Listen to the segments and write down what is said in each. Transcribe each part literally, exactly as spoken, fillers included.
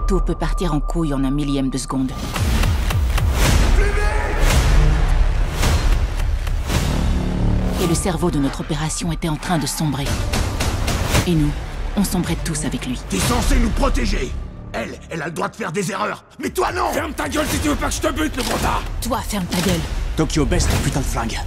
Tout peut partir en couille en un millième de seconde. Et le cerveau de notre opération était en train de sombrer. Et nous, on sombrait tous avec lui. T'es censé nous protéger. Elle, elle a le droit de faire des erreurs. Mais toi, non. Ferme ta gueule si tu veux pas que je te bute, le bâtard. Toi, ferme ta gueule. Tokyo baisse ton putain de flingue.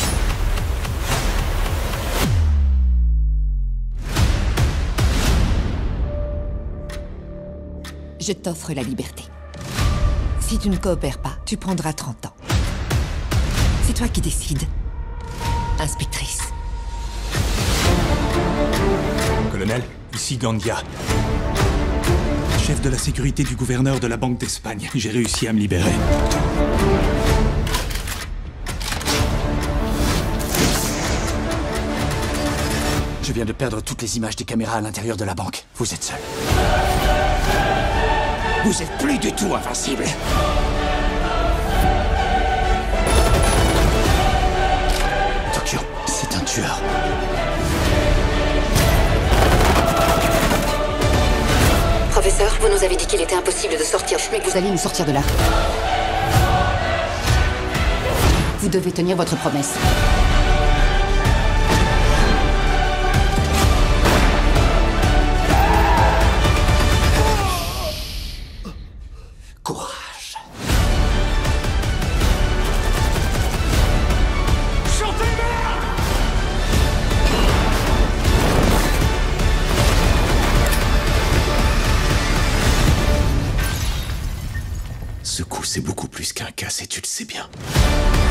Je t'offre la liberté. Si tu ne coopères pas, tu prendras trente ans. C'est toi qui décides. Inspectrice. Colonel, ici Gandia. Chef de la sécurité du gouverneur de la Banque d'Espagne. J'ai réussi à me libérer. Je viens de perdre toutes les images des caméras à l'intérieur de la banque. Vous êtes seul. Vous êtes plus du tout invincible. Tokyo, c'est un tueur. Professeur, vous nous avez dit qu'il était impossible de sortir, mais que vous alliez nous sortir de là. Vous devez tenir votre promesse. Courage. Chantez, merde. Ce coup, c'est beaucoup plus qu'un casse et tu le sais bien.